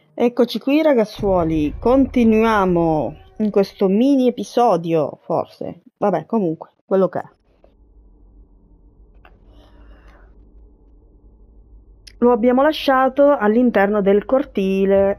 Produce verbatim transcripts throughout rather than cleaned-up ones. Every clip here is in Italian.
Eccoci qui ragazzuoli, continuiamo in questo mini episodio, forse. Vabbè, comunque, quello che è. Lo abbiamo lasciato all'interno del cortile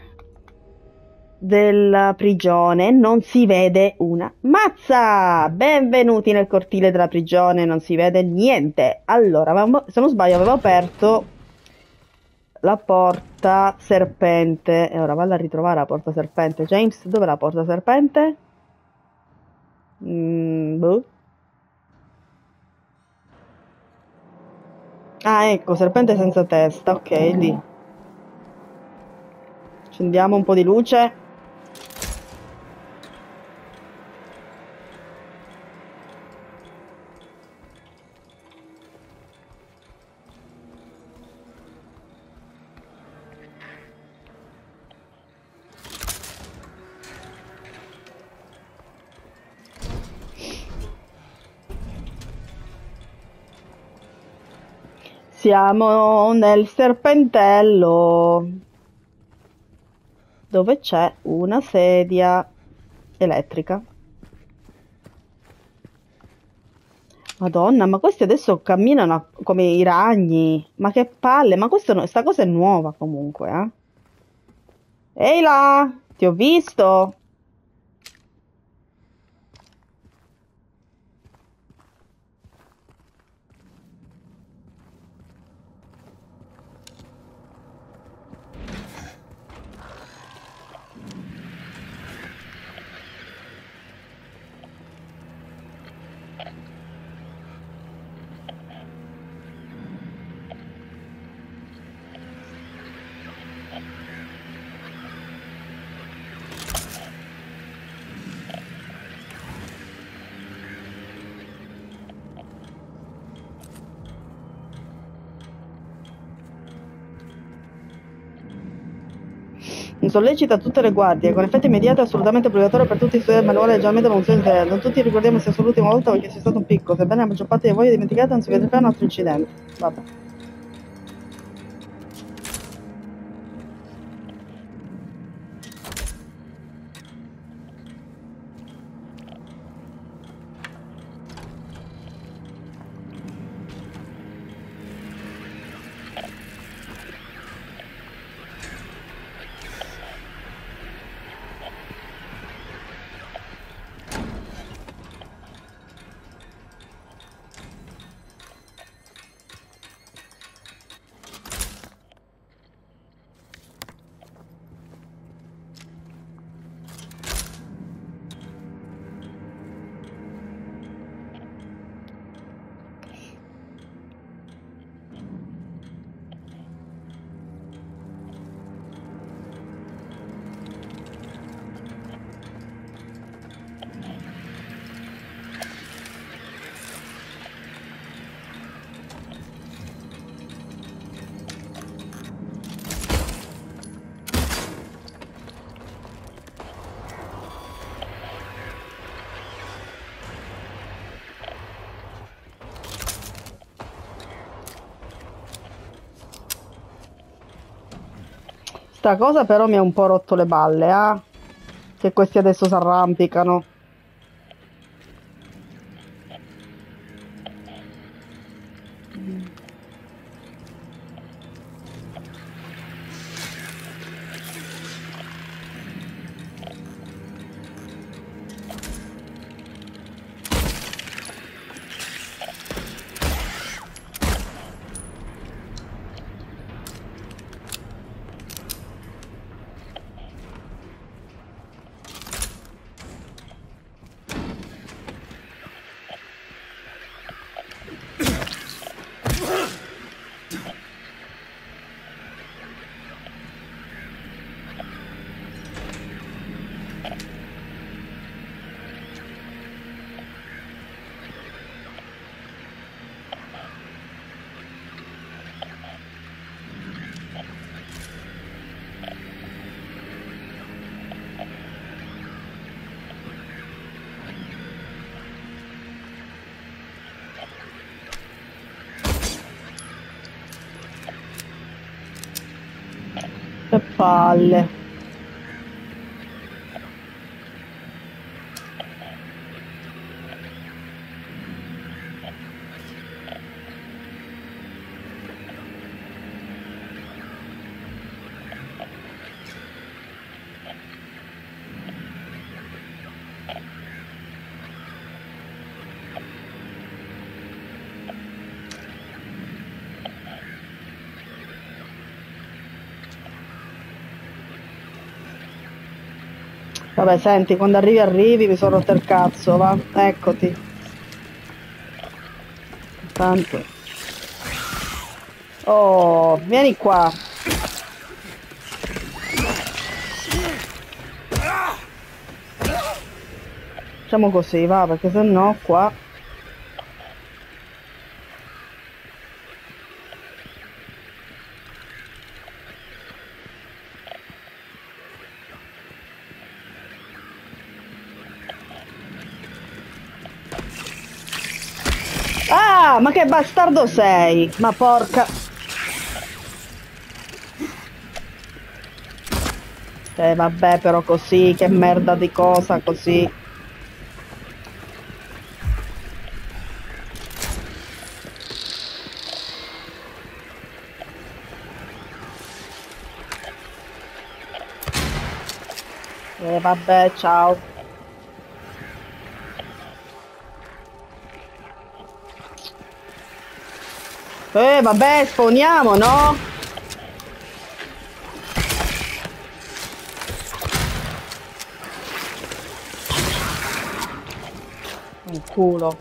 della prigione, non si vede una mazza! Benvenuti nel cortile della prigione, non si vede niente. Allora, avevamo- se non sbaglio avevo aperto la porta serpente e ora vado a ritrovare la porta serpente. James, dov'è la porta serpente? Mm, boh. Ah, ecco, serpente senza testa, ok, lì. Accendiamo un po' di luce. Siamo nel serpentello, dove c'è una sedia elettrica. Madonna, ma questi adesso camminano a- come i ragni. Ma che palle, ma questo no- sta cosa è nuova comunque, eh? Ehi là, ti ho visto. Sollecita tutte le guardie, con effetto immediato e assolutamente obbligatorio per tutti i studenti del manuale leggermente funzionale. Non tutti ricordiamo sia l'ultima volta perché c'è stato un picco, sebbene la maggior parte di voi dimenticate non si vedrà un altro incidente. Vabbè. Sta cosa però mi ha un po' rotto le balle, ah? Che questi adesso si arrampicano. Che palle. Vabbè, senti, quando arrivi arrivi, mi sono rotto il cazzo, va, eccoti. Tanto. Oh, vieni qua. Facciamo così, va, perché sennò qua... Ah, ma che bastardo sei! Ma porca... Eh, vabbè, però così, che merda di cosa, così. Eh, vabbè, ciao. Eh, vabbè, spawniamo, no? Un culo.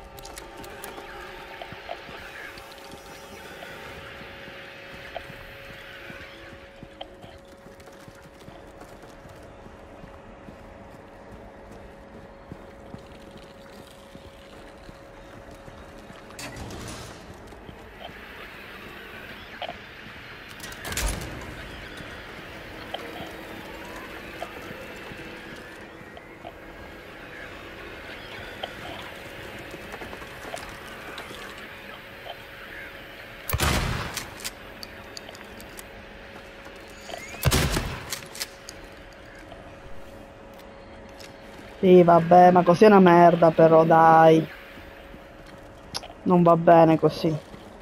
Sì, vabbè, ma così è una merda però, dai. Non va bene così.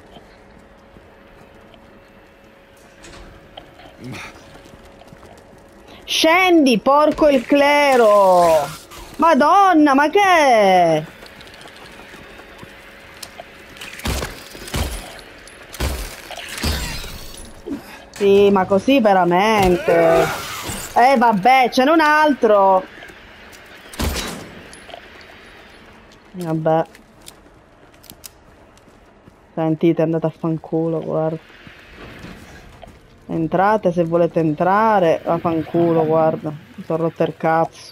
Scendi, porco il clero! Madonna, ma che è? Sì, ma così veramente. Eh, vabbè, ce n'è un altro. Vabbè. Sentite, andate a fanculo, guarda. Entrate se volete entrare, a fanculo, guarda. Mi sono rotto il cazzo.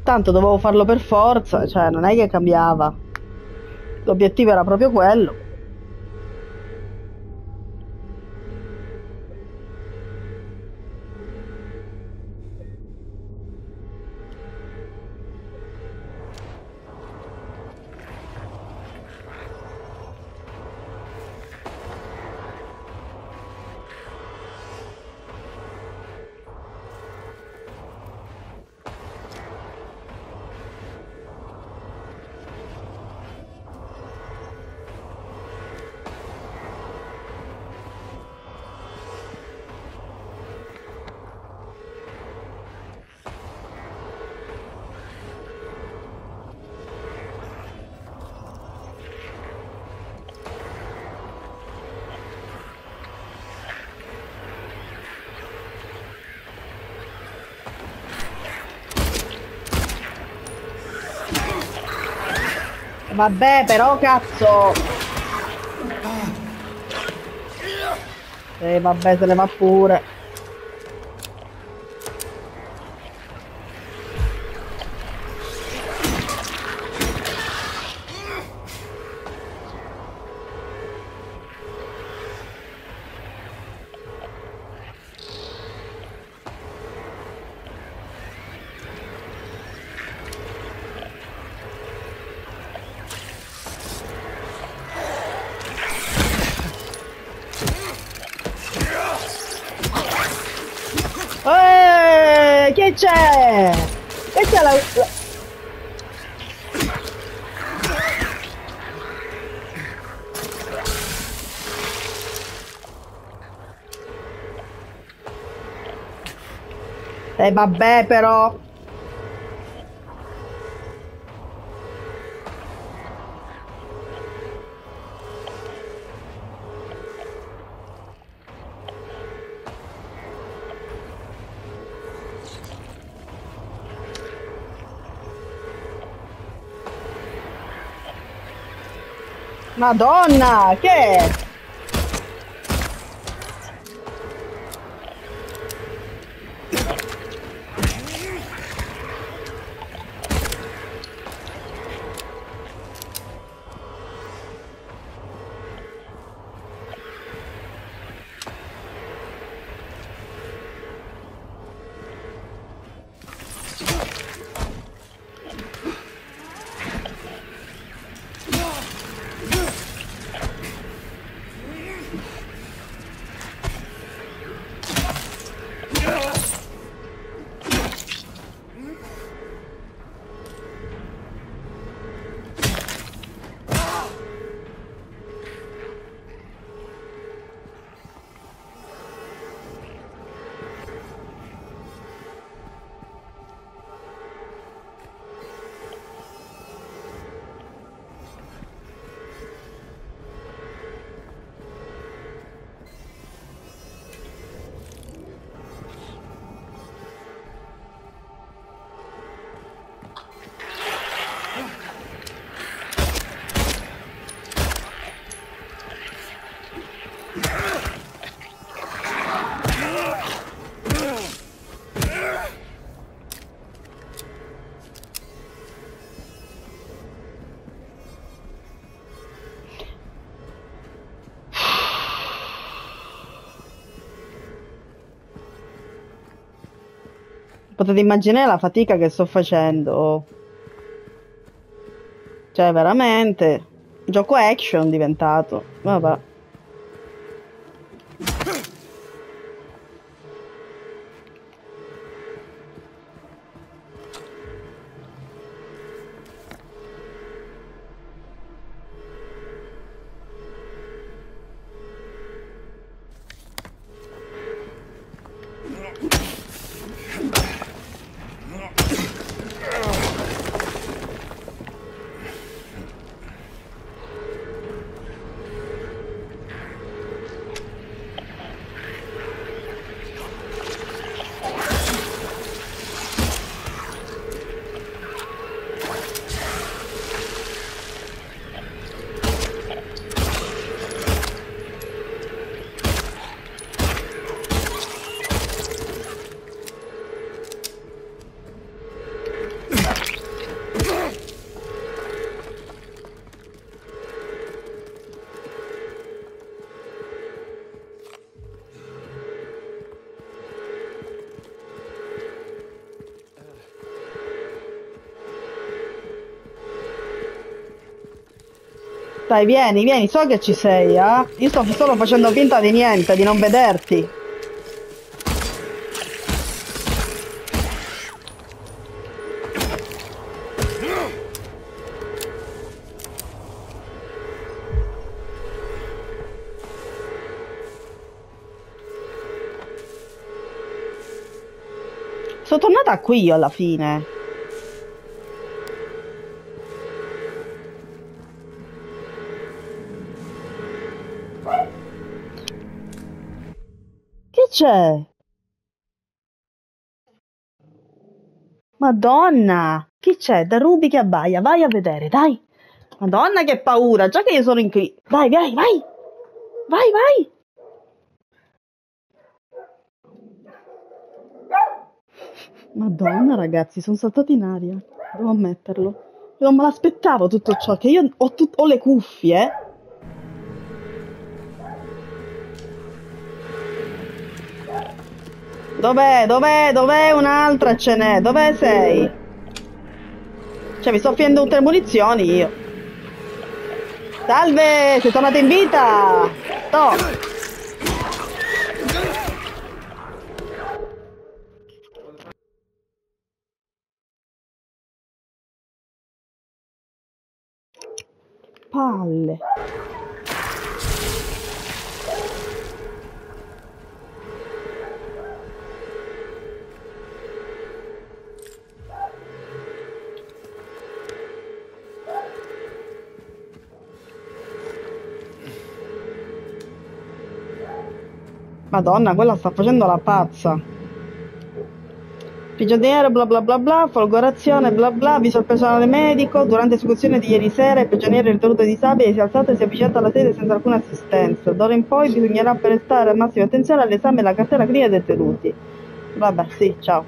Tanto dovevo farlo per forza, cioè non è che cambiava. L'obiettivo era proprio quello. Vabbè, però cazzo. Eh, vabbè, se ne va pure. Eeeh, che c'è? Che c'è la... la- Eh, vabbè, però. Madonna, che è? Potete immaginare la fatica che sto facendo. Cioè, veramente. Gioco action diventato. Vabbè. Dai, vieni, vieni, so che ci sei, eh? Io sto solo facendo finta di niente, di non vederti. Sono tornata qui io alla fine. Che c'è? Madonna! Chi c'è? Da Ruby che abbaia, vai a vedere, dai! Madonna che paura, già che io sono in qui. Vai, vai, vai! Vai, vai! Madonna ragazzi, sono saltati in aria, devo ammetterlo. Non me l'aspettavo tutto ciò, che io ho, tut- ho le cuffie. Dov'è? Dov'è? Dov'è un'altra ce n'è? Dov'è sei? Cioè mi sto offrendo tutte le munizioni io. Salve, sei tornata in vita! No! Palle. Madonna, quella sta facendo la pazza. Prigioniero, bla bla bla bla, folgorazione, bla bla, avviso al personale medico, durante l'esecuzione di ieri sera il prigioniero ritenuto disabile si è alzato e si è avvicinato alla sede senza alcuna assistenza. D'ora in poi bisognerà prestare massima attenzione all'esame della cartella clinica dei detenuti. Vabbè, sì, ciao.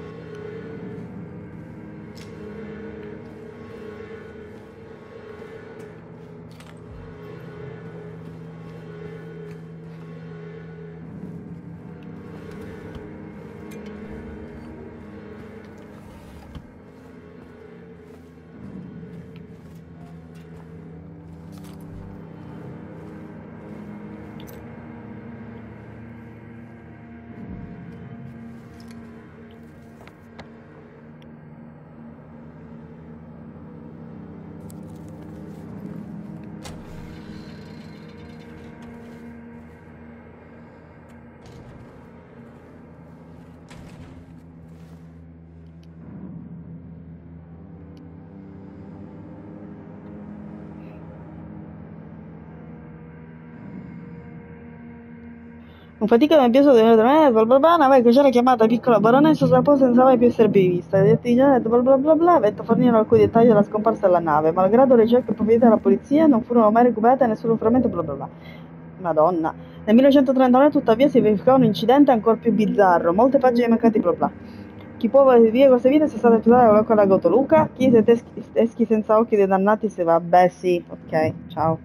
Un fatica nebbioso di bla bla bla, nave crociera chiamata Piccola Baronessa sovrapposta senza mai più essere vista. I detti di genere bla bla bla bla avete fornire alcuni dettagli della scomparsa della nave. Malgrado le ricerche approfondite della polizia, non furono mai recuperate nessun frammento bla bla bla. Madonna. Nel millenovecentotrentatré tuttavia si verificò un incidente ancora più bizzarro. Molte pagine mancate bla bla. Chi può vivere questa vita sia stato episodio con la Gotoluca? Chi siete eschi, eschi senza occhi dei dannati se va? Beh sì, ok, ciao.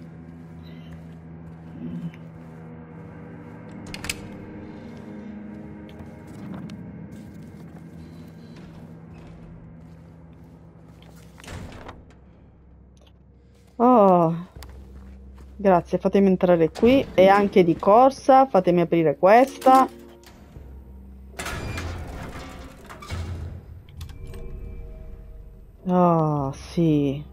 Oh, grazie, fatemi entrare qui e anche di corsa, fatemi aprire questa. Oh, sì.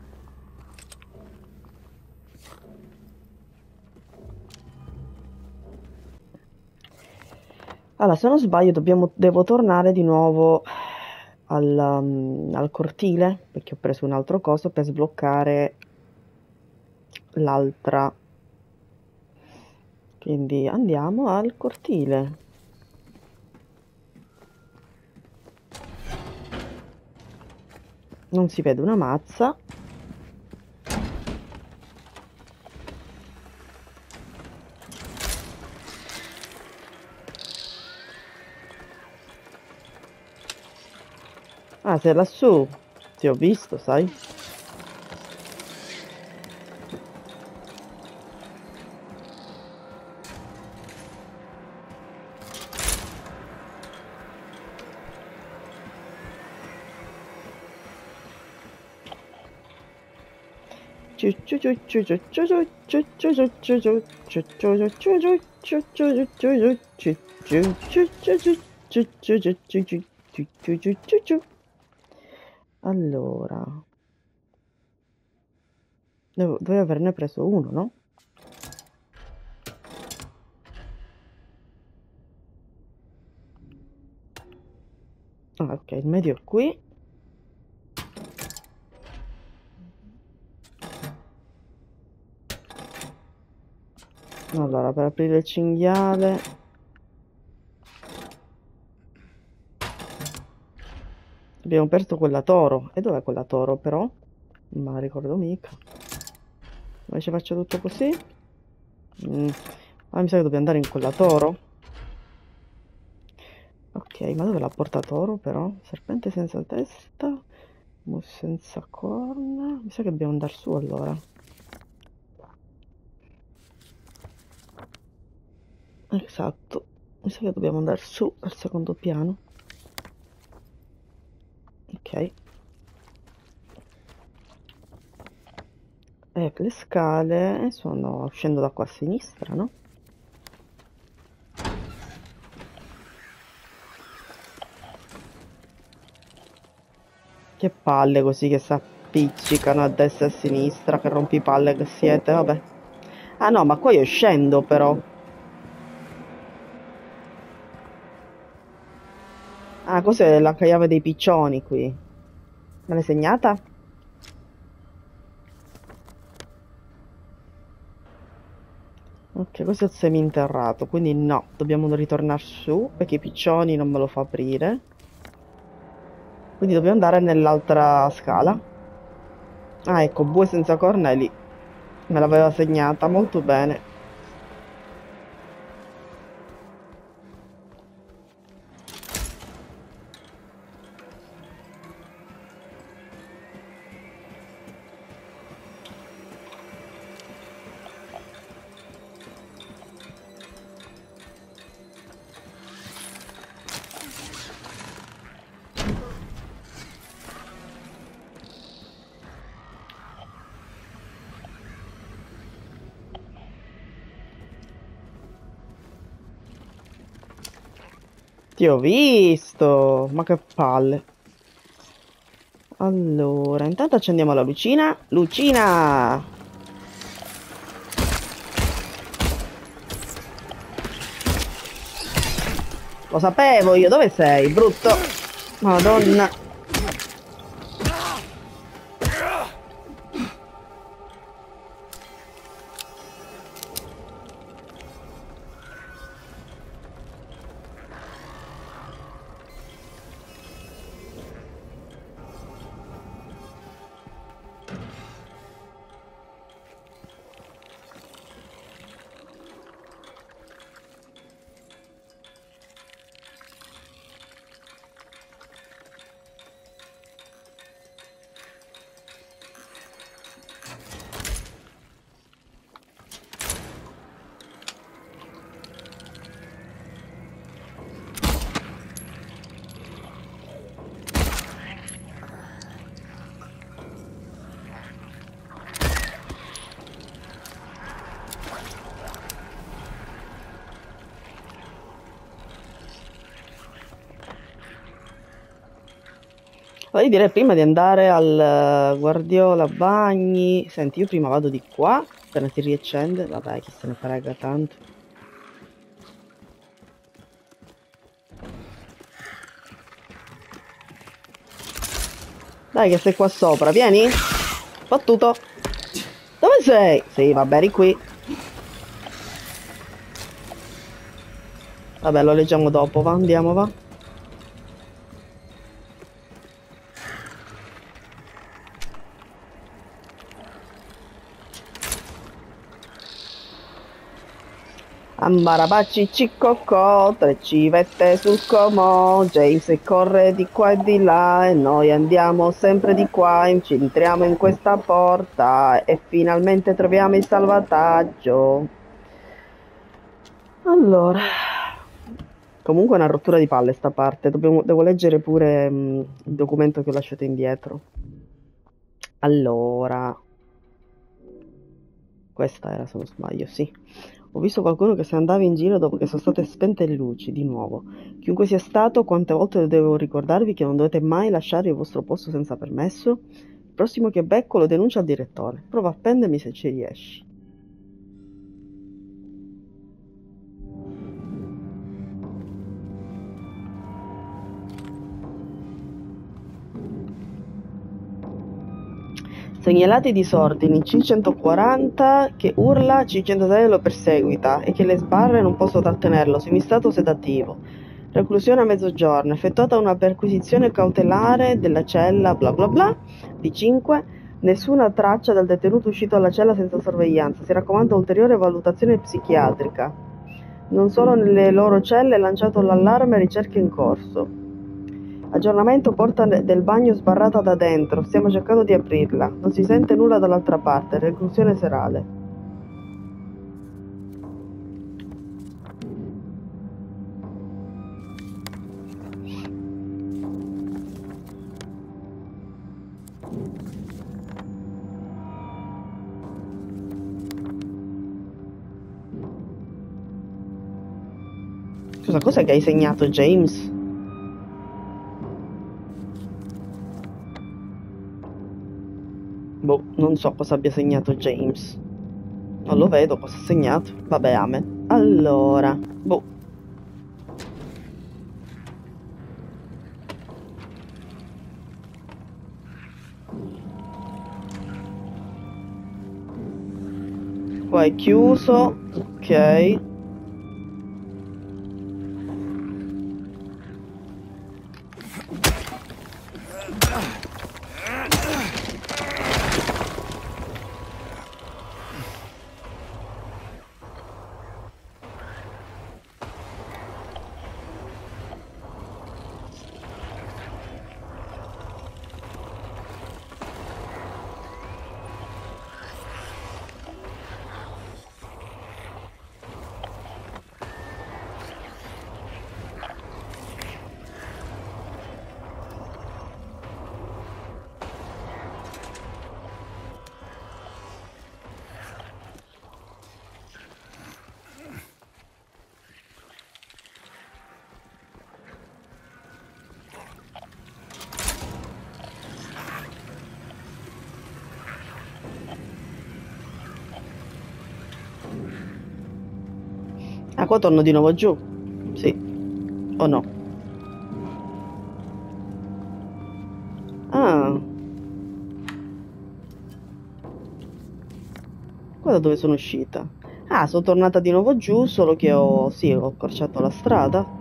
Allora, se non sbaglio, dobbiamo, devo tornare di nuovo al, um, al cortile, perché ho preso un altro coso per sbloccare l'altra. Quindi andiamo al cortile. Non si vede una mazza. Ah, sei lassù. Ti ho visto, sai? Allora, devo, dovevo averne preso uno, no? Ah, ok, il medio è qui. Allora, per aprire il cinghiale abbiamo perso quella toro. E dov'è quella toro, però? Non me la ricordo mica. Invece faccio tutto così. Mm. Ah, mi sa che dobbiamo andare in quella toro. Ok, ma dove l'ha portato toro, però? Serpente senza testa, mus senza corna. Mi sa che dobbiamo andare su, allora. Esatto. Mi sa che dobbiamo andare su, al secondo piano. Ok. E le scale sono scendo da qua a sinistra, no? Che palle così che si appiccicano a destra e a sinistra, che rompipalle che siete, vabbè. Ah no, ma qua io scendo però. Ah, cos'è la chiave dei piccioni qui? Me l'hai segnata? Ok, questo è il seminterrato, quindi no, dobbiamo ritornare su perché i piccioni non me lo fa aprire. Quindi dobbiamo andare nell'altra scala. Ah, ecco, bue senza corna è lì. Me l'aveva segnata molto bene. Ti ho visto, ma che palle. Allora, intanto accendiamo la lucina. Lucina! Lo sapevo io, dove sei, brutto? Madonna. Io direi prima di andare al Guardiola Bagni. Senti, io prima vado di qua, appena si riaccende. Vabbè, chi se ne frega tanto. Dai che sei qua sopra, vieni? Battuto. Dove sei? Sì, vabbè, eri qui. Vabbè, lo leggiamo dopo, va, andiamo, va. Ambarabacci ciccocò, tre civette sul comò, James corre di qua e di là e noi andiamo sempre di qua, ci entriamo in questa porta e finalmente troviamo il salvataggio. Allora, comunque è una rottura di palle sta parte, Dobbiamo, devo leggere pure mh, il documento che ho lasciato indietro. Allora... Questa era, se non sbaglio, sì. Ho visto qualcuno che se andava in giro dopo che sono state spente le luci, di nuovo. Chiunque sia stato, quante volte devo ricordarvi che non dovete mai lasciare il vostro posto senza permesso? Il prossimo che becco lo denuncio al direttore. Prova a prendermi se ci riesci. Segnalati disordini, C centoquaranta che urla, C centosei lo perseguita e che le sbarre non posso trattenerlo, semistato sedativo. Reclusione a mezzogiorno, effettuata una perquisizione cautelare della cella bla bla bla, D cinque, nessuna traccia del detenuto uscito dalla cella senza sorveglianza, si raccomanda ulteriore valutazione psichiatrica. Non solo nelle loro celle è lanciato l'allarme, ricerche in corso. Aggiornamento porta del bagno sbarrata da dentro, stiamo cercando di aprirla. Non si sente nulla dall'altra parte, reclusione serale. Scusa, cos'è che hai segnato, James? Boh, non so cosa abbia segnato James. Non lo vedo cosa ha segnato. Vabbè, amen. Allora, boh. Qua è chiuso, ok. Ah, qua torno di nuovo giù. Sì. O no? Ah. Qua da dove sono uscita? Ah, sono tornata di nuovo giù, solo che ho... sì, ho accorciato la strada.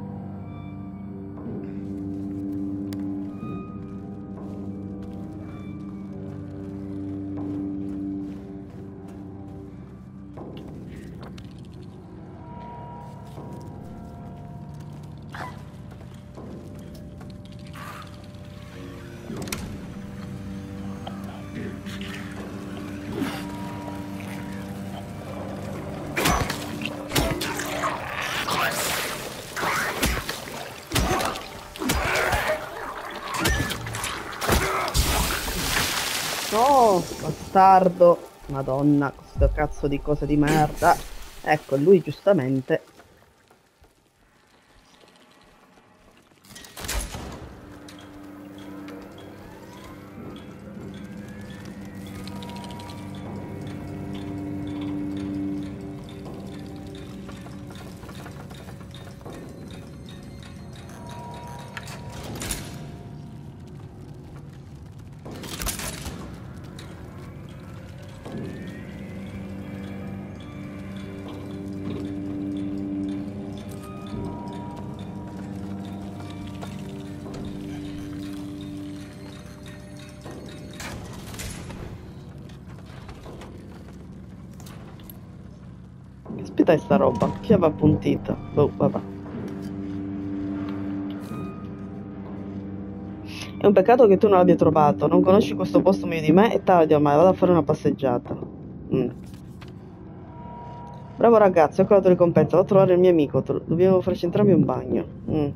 No, bastardo. Madonna, questo cazzo di cose di merda. Ecco, lui giustamente. Aspetta sta roba, chiave appuntita. Boh, vabbè. È un peccato che tu non l'abbia trovato. Non conosci questo posto meglio di me e tardi ormai, vado a fare una passeggiata. Mm. Bravo ragazzo, ecco la tua ricompensa. Vado a trovare il mio amico. Dobbiamo farci entrambi un bagno. Mm.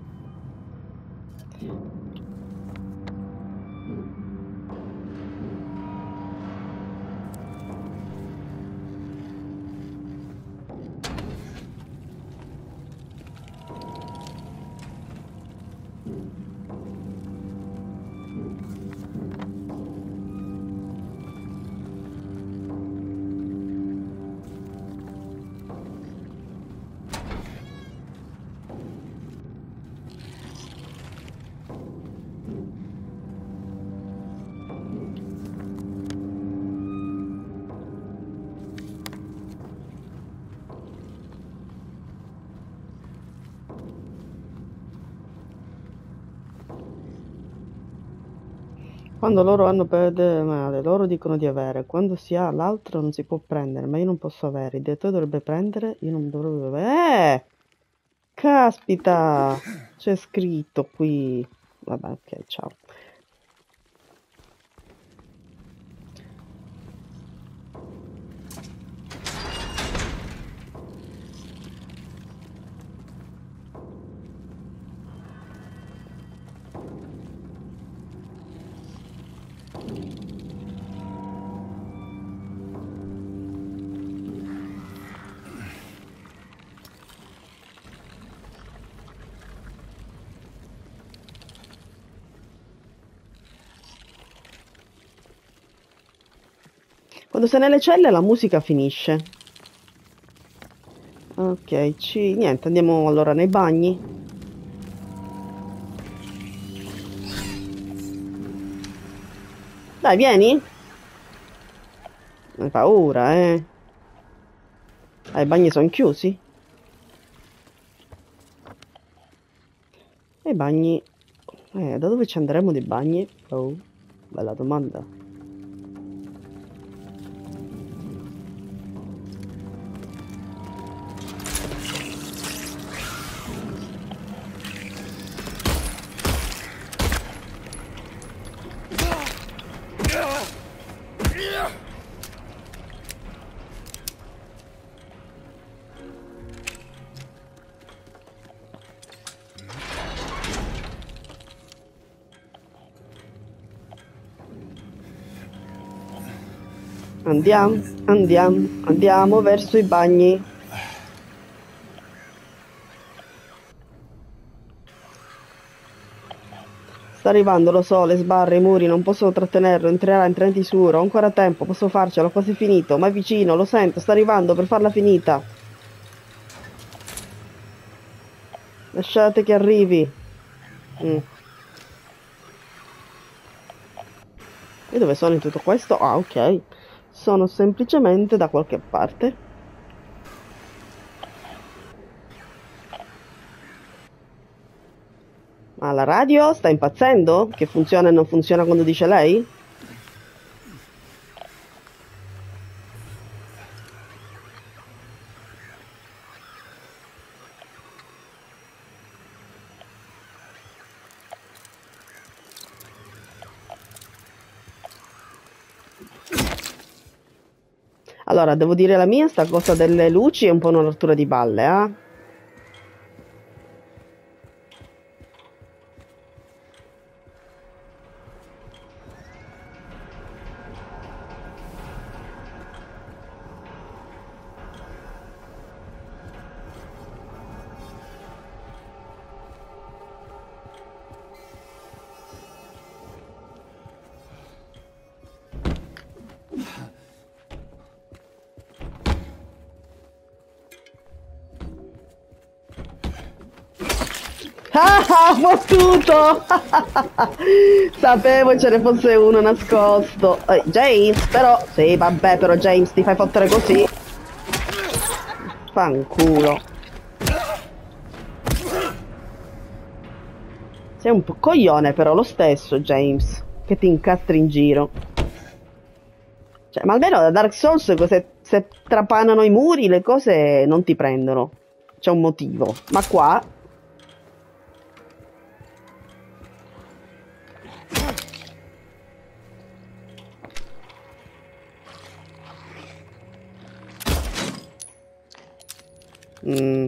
Quando loro hanno perde male, loro dicono di avere. Quando si ha l'altro non si può prendere, ma io non posso avere. Il direttore dovrebbe prendere, io non dovrei avere. Eh! Caspita! C'è scritto qui. Vabbè, ok, ciao. Quando sei nelle celle la musica finisce. Ok, ci... niente, andiamo allora nei bagni. Dai, vieni. Hai paura, eh. Ah, i bagni sono chiusi? E i bagni... Eh, da dove ci andremo dei bagni? Oh, bella domanda. Andiamo, andiamo, andiamo verso i bagni. Sta arrivando, lo so, le sbarre, i muri, non posso trattenerlo, entrerà in trenta sicuro, ho ancora tempo, posso farcela, ho quasi finito, ma è vicino, lo sento, sta arrivando per farla finita. Lasciate che arrivi. Mm. E dove sono in tutto questo? Ah, ok. Sono semplicemente da qualche parte. Ma la radio sta impazzendo? Che funziona e non funziona quando dice lei? Allora, devo dire la mia, sta cosa delle luci è un po' una rottura di balle, eh? Ah, fottuto! Sapevo ce ne fosse uno nascosto. Eh, James, però... Sì, vabbè, però James, ti fai fottere così? Fanculo. Sei un po' coglione, però, lo stesso, James. Che ti incastri in giro. Cioè, ma almeno da Dark Souls, se, se trapanano i muri, le cose non ti prendono. C'è un motivo. Ma qua... Mm.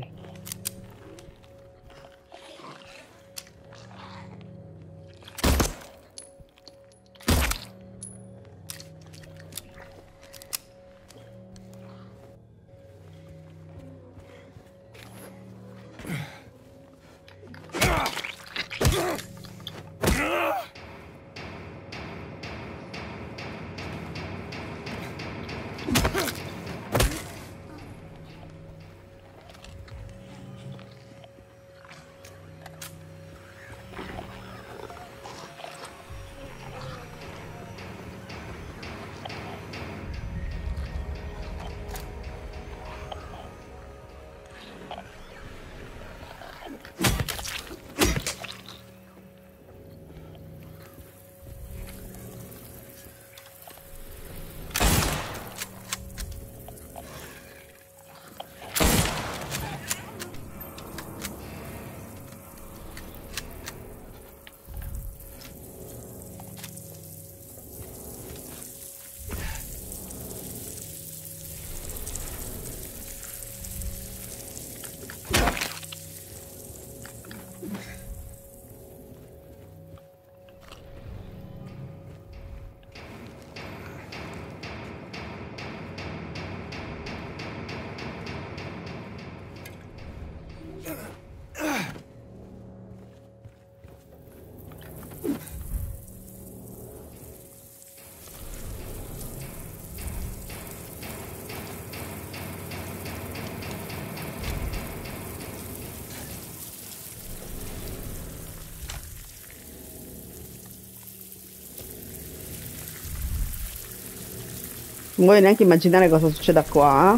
Non voglio neanche immaginare cosa succeda qua.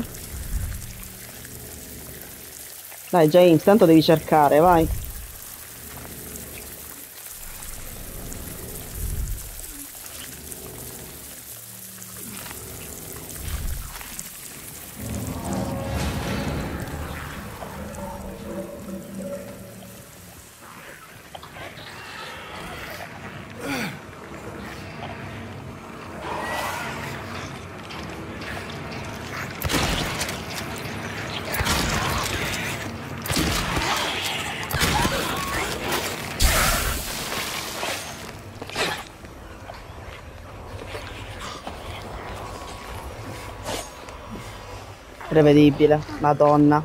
Dai James, tanto devi cercare, vai. Prevedibile, Madonna.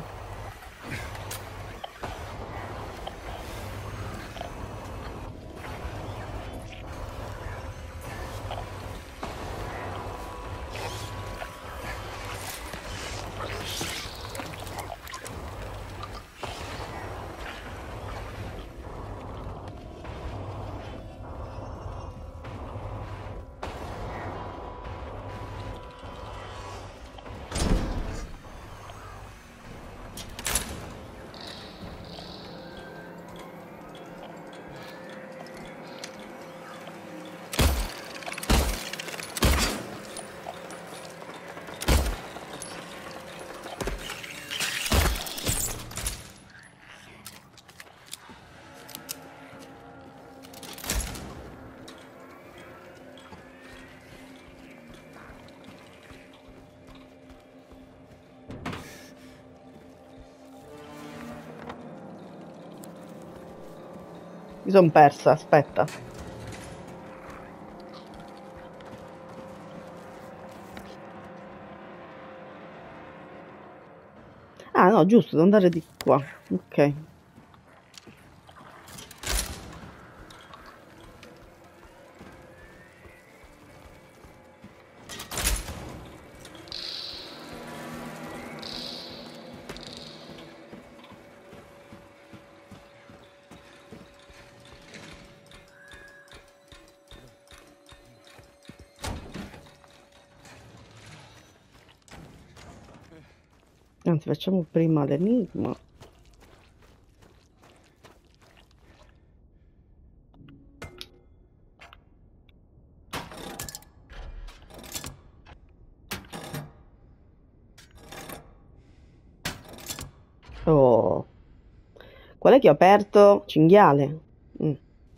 Mi son persa, aspetta. Ah no, giusto, devo andare di qua. Ok. Anzi, facciamo prima l'enigma. Oh. Qual è che ho aperto? Cinghiale. Mm.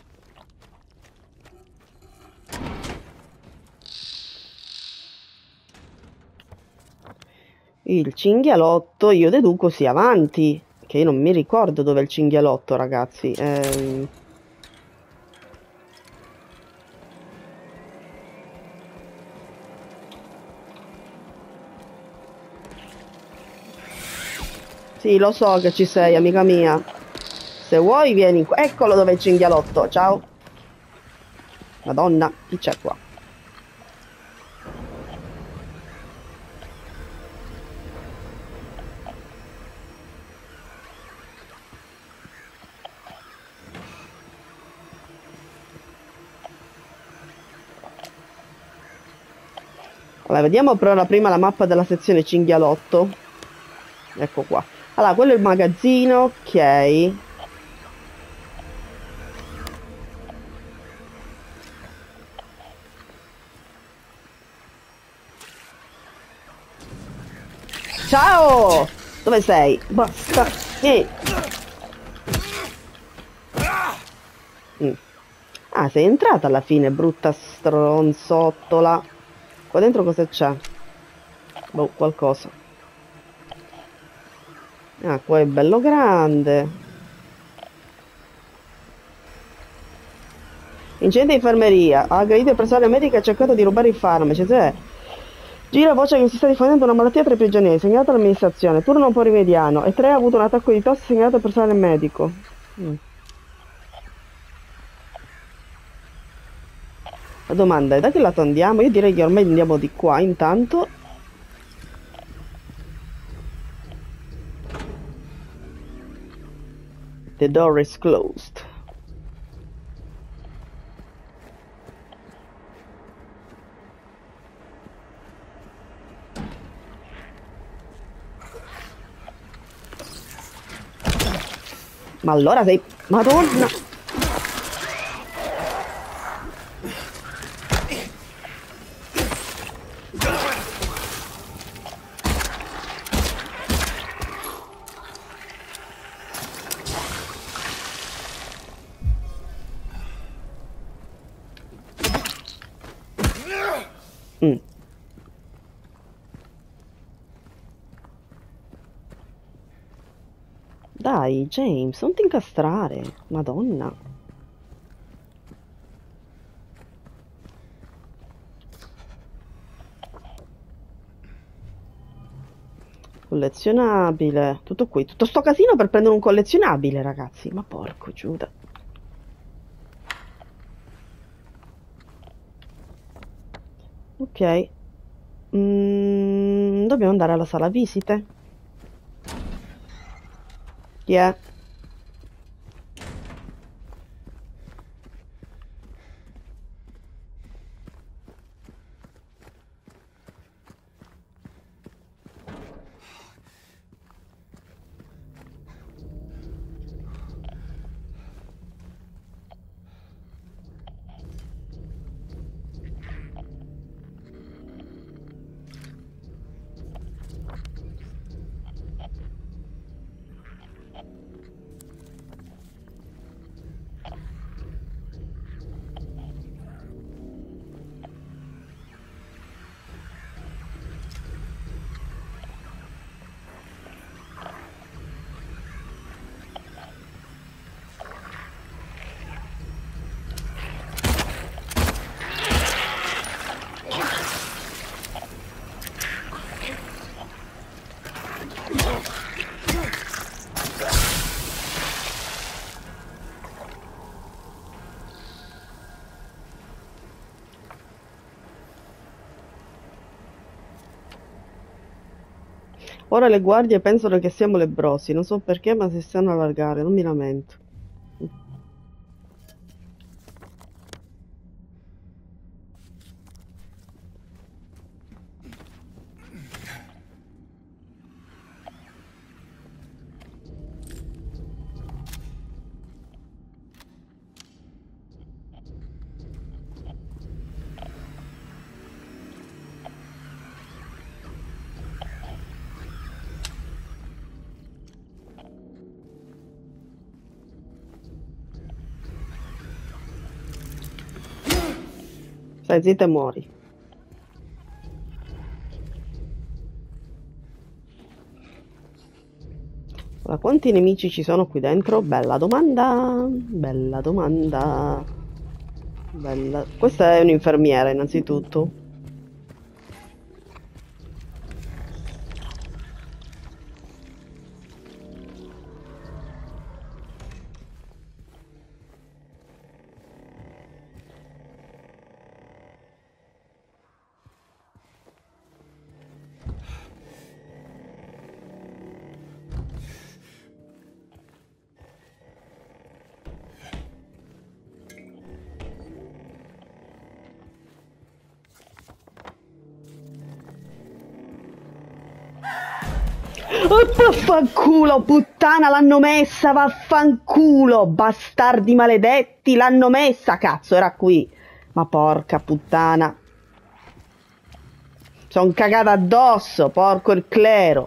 Il cinghialotto io deduco sia avanti, che io non mi ricordo dove è il cinghialotto, ragazzi. Ehm... Sì, lo so che ci sei, amica mia. Se vuoi vieni qua. Eccolo dove è il cinghialotto, ciao. Madonna, chi c'è qua? Allora, vediamo però prima la mappa della sezione cinghialotto. Ecco qua. Allora, quello è il magazzino, ok. Ciao! Dove sei? Basta! Vieni! Mm. Ah, sei entrata alla fine, brutta stronzottola. Qua dentro cosa c'è? Boh, qualcosa. Ah, qua è bello grande. Incendio in infermeria. Ha aggredito il personale medico e ha cercato di rubare i farmaci. Cioè, Gira voce che si sta diffondendo una malattia tra i prigionieri, segnalata all'amministrazione. Turno un po' rimediano. E tre ha avuto un attacco di tosse segnalato al personale medico. Mm. La domanda è da che lato andiamo? Io direi che ormai andiamo di qua intanto. The door is closed. Ma allora sei... Madonna! Mm. Dai, James, non ti incastrare. Madonna. Collezionabile. Tutto qui. Tutto sto casino per prendere un collezionabile, ragazzi. Ma porco Giuda. Ok. Mm, dobbiamo andare alla sala visite. Chi è? Ora le guardie pensano che siamo lebbrosi, non so perché, ma si stanno a allargare, non mi lamento. Stai zitta e muori. Allora, quanti nemici ci sono qui dentro? Bella domanda. Bella domanda. Bella. Questa è un'infermiera, innanzitutto. Oh, vaffanculo, puttana, l'hanno messa, vaffanculo, bastardi maledetti, l'hanno messa, cazzo, era qui. Ma porca puttana. Son cagata addosso, porco il clero.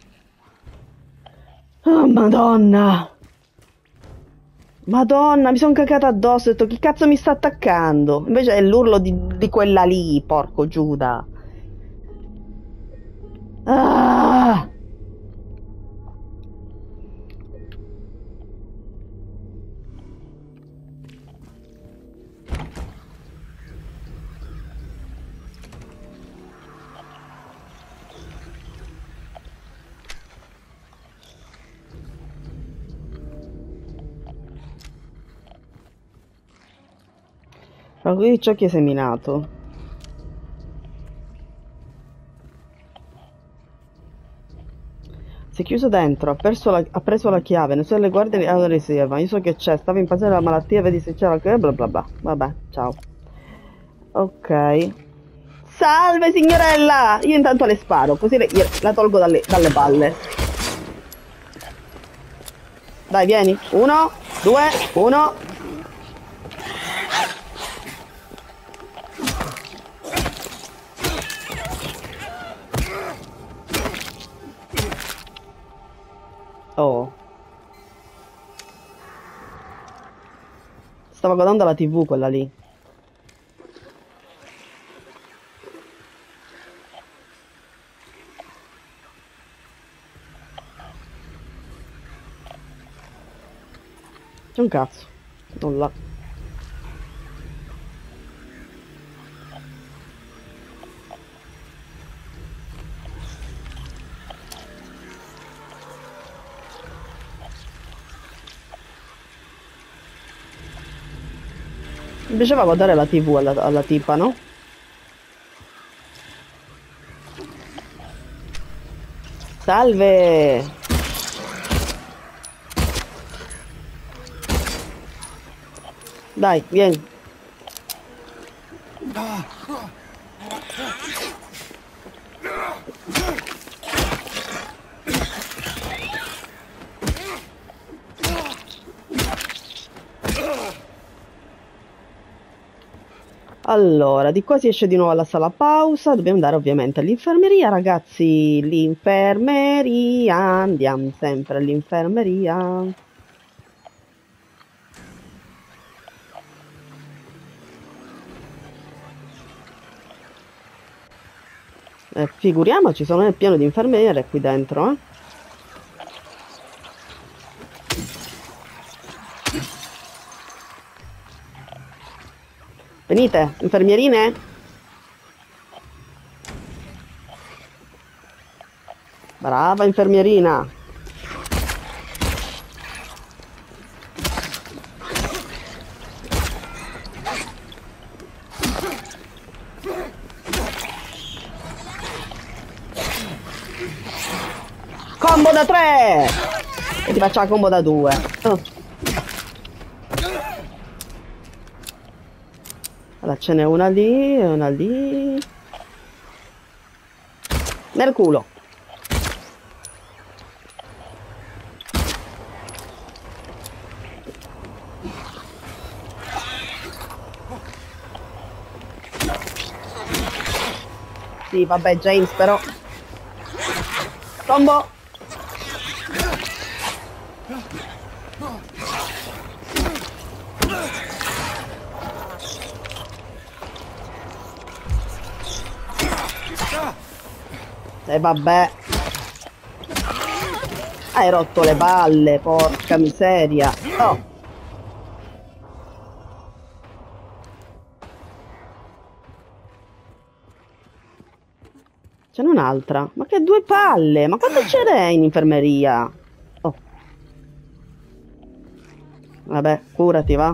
Oh, madonna. Madonna, mi son cagata addosso, ho detto chi cazzo mi sta attaccando? Invece è l'urlo di, di quella lì, porco Giuda. Ah! Qui ciò che è seminato. Si è chiuso dentro, ha, perso la- ha preso la chiave, nessuna delle guardie ha la riserva. Io so che c'è, stava in fase della malattia, vedi se c'era che bla bla bla. Vabbè, ciao. Ok. Salve signorella! Io intanto le sparo, così le- la tolgo dalle, dalle balle. Dai, vieni. Uno, due, uno. Oh. Stava guardando la tivù quella lì. C'è un cazzo. Nulla. Mi piaceva guardare la tivù alla, alla tipa, no? Salve! Dai, vieni. Allora, di qua si esce di nuovo alla sala pausa, dobbiamo andare ovviamente all'infermeria, ragazzi, l'infermeria, andiamo sempre all'infermeria. Eh, figuriamoci, sono nel piano di infermiere qui dentro, eh. Venite, infermierine? Brava infermierina. Combo da tre! E ti faccio la combo da due. Oh. Allora, ce n'è una lì e una lì. Nel culo. Sì, vabbè, James, però. Combo. E vabbè. Hai rotto le palle, porca miseria. Oh. Ce n'è un'altra. Ma che due palle! Ma quanto ce n'è in infermeria? Oh. Vabbè, curati, va.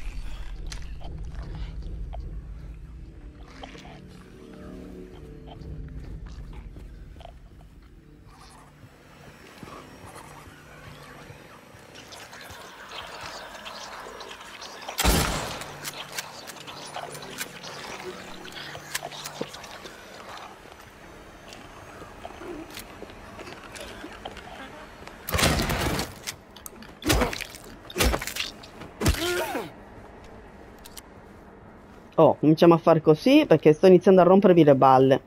Oh, cominciamo a far così perché sto iniziando a rompervi le balle.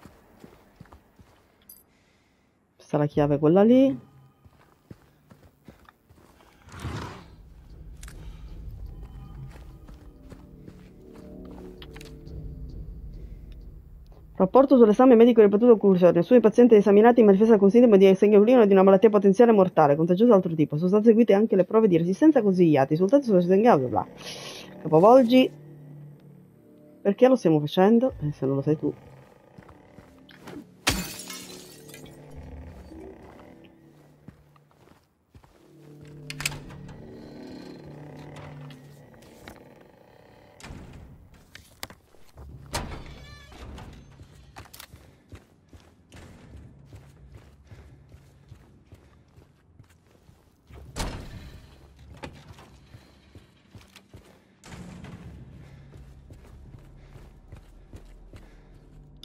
Questa è la chiave, quella lì. Rapporto sull'esame medico ripetuto conclusione. Nessuno dei pazienti esaminati manifesta alcun sintomo di sanguigno o di una malattia potenziale mortale, contagiosa di altro tipo. Sono state eseguite anche le prove di resistenza consigliate. I risultati sono sanguigni, bla bla. Capovolgi. Perché lo stiamo facendo? Eh, se non lo sai tu.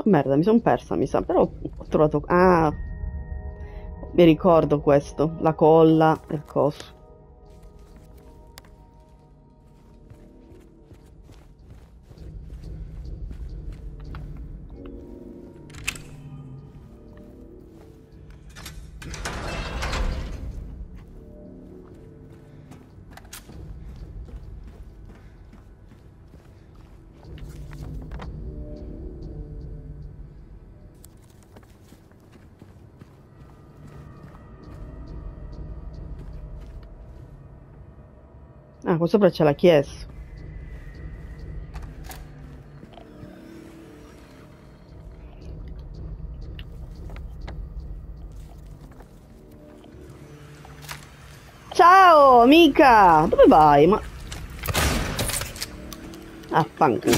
Oh, merda, mi sono persa, mi sa, però ho trovato... Ah, mi ricordo questo, la colla e il coso. Ah, qua sopra c'è la chiesa. Ciao, amica! Dove vai? Ma... Ah, fanculo.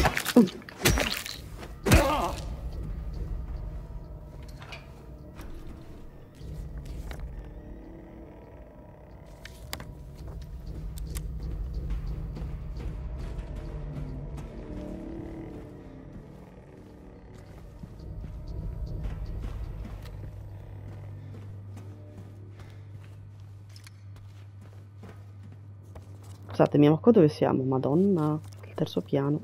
Scusatemi, ma qua dove siamo? Madonna, il terzo piano.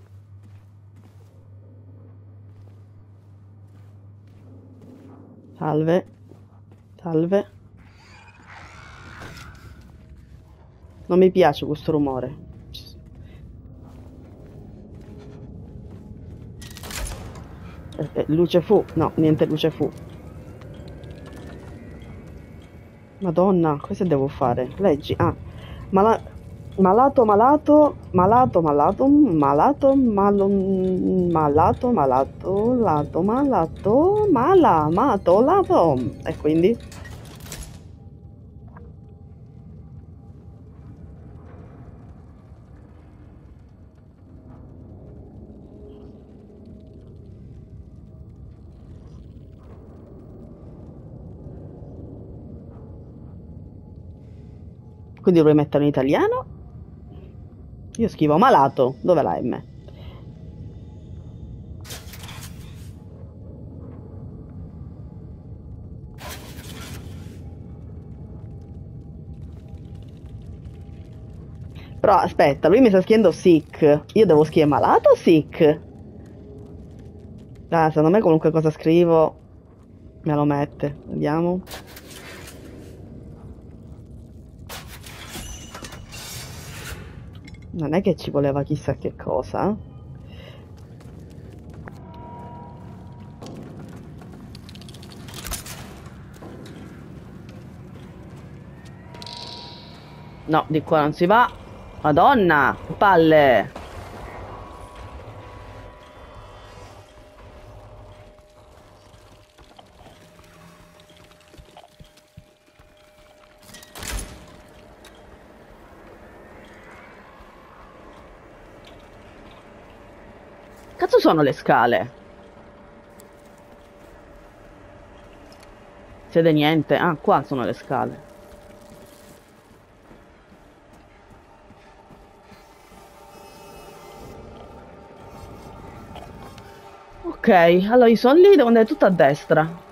Salve. Salve. Non mi piace questo rumore. Eh, eh, luce fu. No, niente luce fu. Madonna, cosa devo fare? Leggi. Ah, mala... malato, malato, malato, malato, malato, malo... malato, malato, lato, malato, mala, mato, lato. E quindi? Quindi dovrei metterlo in italiano? Io scrivo malato. Dov'è la M? Però aspetta, lui mi sta scrivendo sick. Io devo scrivere malato o sick? Ah, secondo me qualunque cosa scrivo me lo mette. Vediamo. Non è che ci voleva chissà che cosa. No, di qua non si va. Madonna, palle. Cazzo sono le scale? Siete niente. Ah, qua sono le scale. Ok, allora io sono lì, devo andare tutto a destra.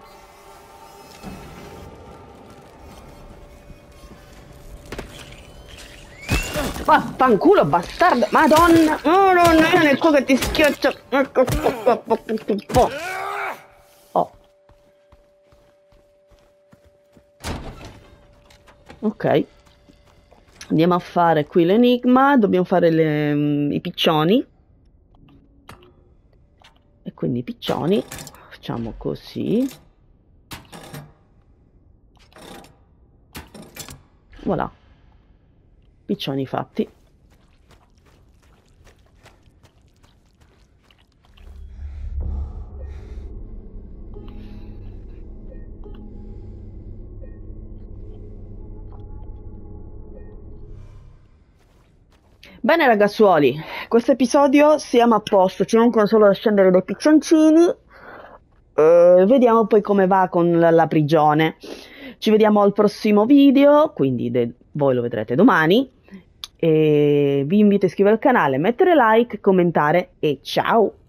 Vaffanculo, bastardo! Madonna! Oh, no, no, è nel culo che ti schiaccia! Oh. Ok. Andiamo a fare qui l'enigma. Dobbiamo fare le, um, i piccioni. E quindi i piccioni. Facciamo così. Voilà. Piccioni fatti. Bene ragazzuoli, questo episodio siamo a posto, ci mancano solo da scendere dei piccioncini. Uh, vediamo poi come va con la, la prigione. Ci vediamo al prossimo video, quindi voi lo vedrete domani. E vi invito a iscrivervi al canale, mettere like, commentare e ciao!